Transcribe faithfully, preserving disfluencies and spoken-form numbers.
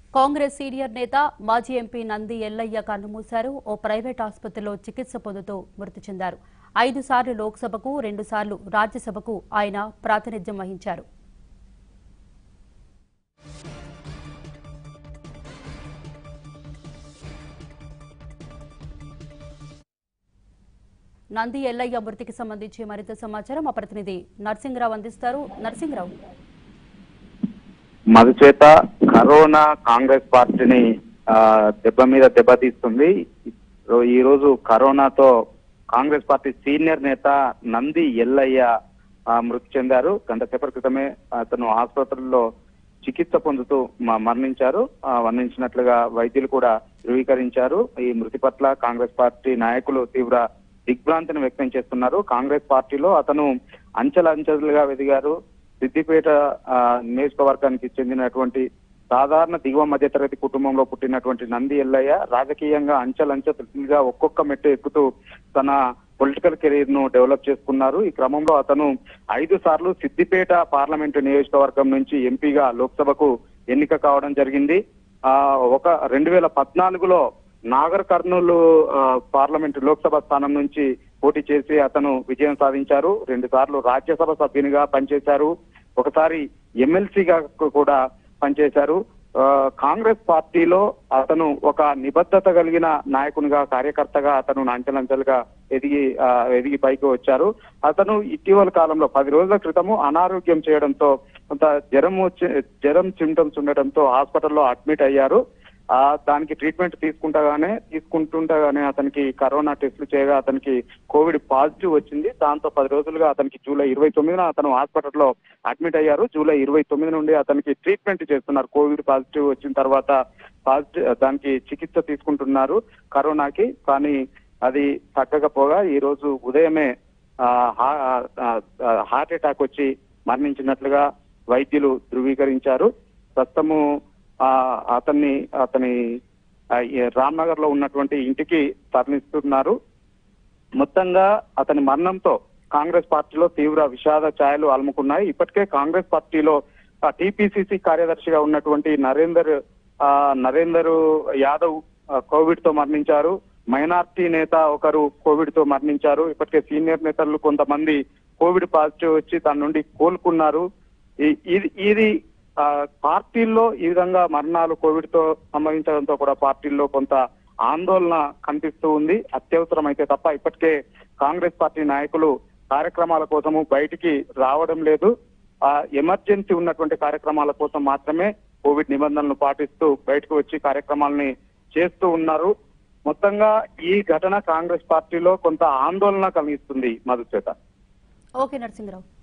Congress senior నేత మాజీ MP Nandi Ellaiah కన్నుమూశారు. ఓ ప్రైవేట్ ఆసుపత్రిలో చికిత్స పొందుతూ మృతి చెందారు. ఐదు సార్లు లోక్సభకు, రెండు సార్లు రాజ్యసభకు ఆయన ప్రాతినిధ్యం వహించారు. నంది ఎల్లయ్య మృతికి సంబంధించి మరింత సమాచారం మా ప్రతినిధి నర్సింగరావు అందిస్తారు. నర్సింగరావు, మధుచేత కరోనా కాంగ్రెస్ పార్టీని దెబ్బ మీద దెబ్బతీస్తుంది. ఈ రోజు కరోనాతో కాంగ్రెస్ పార్టీ సీనియర్ నేత నంది ఎల్లయ్య మృతి చెందారు. గంట సేపటి క్రితమే అతను ఆసుపత్రిలో చికిత్స పొందుతూ మరణించారు. మరణించినట్లుగా వైద్యులు కూడా ధృవీకరించారు. ఈ మృతి పట్ల కాంగ్రెస్ పార్టీ నాయకులు తీవ్ర దిగ్భ్రాంతిని వ్యక్తం చేస్తున్నారు. కాంగ్రెస్ పార్టీలో అతను అంచెలంచెలుగా ఎదిగారు. సిద్దిపేట నియోజకవర్గానికి చెందినటువంటి సాధారణ దిగువ మధ్యతరగతి కుటుంబంలో పుట్టినటువంటి నంది ఎల్లయ్య రాజకీయంగా అంచెలంచెలుగా ఒక్కొక్క మెట్టు ఎక్కుతూ తన పొలిటికల్ కెరీర్ ను డెవలప్ చేసుకున్నారు. ఈ క్రమంలో అతను ఐదు సార్లు సిద్దిపేట పార్లమెంటు నియోజకవర్గం నుంచి ఎంపీగా లోక్సభకు ఎన్నిక కావడం జరిగింది. ఆ ఒక రెండు వేల పద్నాలుగులో నాగర్ కర్నూలు పార్లమెంటు లోక్సభ స్థానం నుంచి పోటీ చేసి అతను విజయం సాధించారు. రెండు సార్లు రాజ్యసభ సభ్యునిగా పనిచేశారు. ఒకసారి ఎమ్మెల్సీగా కూడా పనిచేశారు. కాంగ్రెస్ పార్టీలో అతను ఒక నిబద్ధత కలిగిన నాయకునిగా, కార్యకర్తగా అతను అంచెలంచెలుగా ఎదిగి ఎదిగి పైకి వచ్చారు. అతను ఇటీవల కాలంలో పది రోజుల క్రితము అనారోగ్యం చేయడంతో కొంత జ్వరం వచ్చి జ్వరం సింటమ్స్ ఉండడంతో హాస్పిటల్లో అడ్మిట్ అయ్యారు. ఆ దానికి ట్రీట్మెంట్ తీసుకుంటగానే తీసుకుంటుండగానే అతనికి కరోనా టెస్టులు చేయగా అతనికి కోవిడ్ పాజిటివ్ వచ్చింది. దాంతో పది రోజులుగా అతనికి జూలై ఇరవై తొమ్మిదిన అతను హాస్పిటల్లో అడ్మిట్ అయ్యారు. జూలై ఇరవై తొమ్మిది నుండి అతనికి ట్రీట్మెంట్ చేస్తున్నారు. కోవిడ్ పాజిటివ్ వచ్చిన తర్వాత పాజిటివ్ దానికి చికిత్స తీసుకుంటున్నారు కరోనాకి. కానీ అది తగ్గకపోగా ఈ రోజు ఉదయమే హార్ట్ అటాక్ వచ్చి మరణించినట్లుగా వైద్యులు ధృవీకరించారు. ప్రస్తుతము అతన్ని అతని రామ్నగర్ లో ఉన్నటువంటి ఇంటికి తరలిస్తున్నారు. మొత్తంగా అతని మరణంతో కాంగ్రెస్ పార్టీలో తీవ్ర విషాద ఛాయలు అలుముకున్నాయి. ఇప్పటికే కాంగ్రెస్ పార్టీలో టిపిసిసి కార్యదర్శిగా ఉన్నటువంటి నరేందర్ నరేందర్ యాదవ్ కోవిడ్ తో మరణించారు. మైనార్టీ నేత ఒకరు కోవిడ్ తో మరణించారు. ఇప్పటికే సీనియర్ నేతలు కొంతమంది కోవిడ్ పాజిటివ్ వచ్చి దాని నుండి కోలుకున్నారు. ఇది ఇది పార్టీల్లో ఈ విధంగా మరణాలు కోవిడ్ తో సంభవించడంతో కూడా పార్టీల్లో కొంత ఆందోళన కనిపిస్తూ ఉంది. అత్యవసరం అయితే తప్ప ఇప్పటికే కాంగ్రెస్ పార్టీ నాయకులు కార్యక్రమాల కోసము బయటికి రావడం లేదు. ఆ ఎమర్జెన్సీ ఉన్నటువంటి కార్యక్రమాల కోసం మాత్రమే కోవిడ్ నిబంధనలను పాటిస్తూ బయటకు వచ్చి కార్యక్రమాలని చేస్తూ ఉన్నారు. మొత్తంగా ఈ ఘటన కాంగ్రెస్ పార్టీలో కొంత ఆందోళన కలిగిస్తుంది. మధుచేత. ఓకే నరసింహరావు.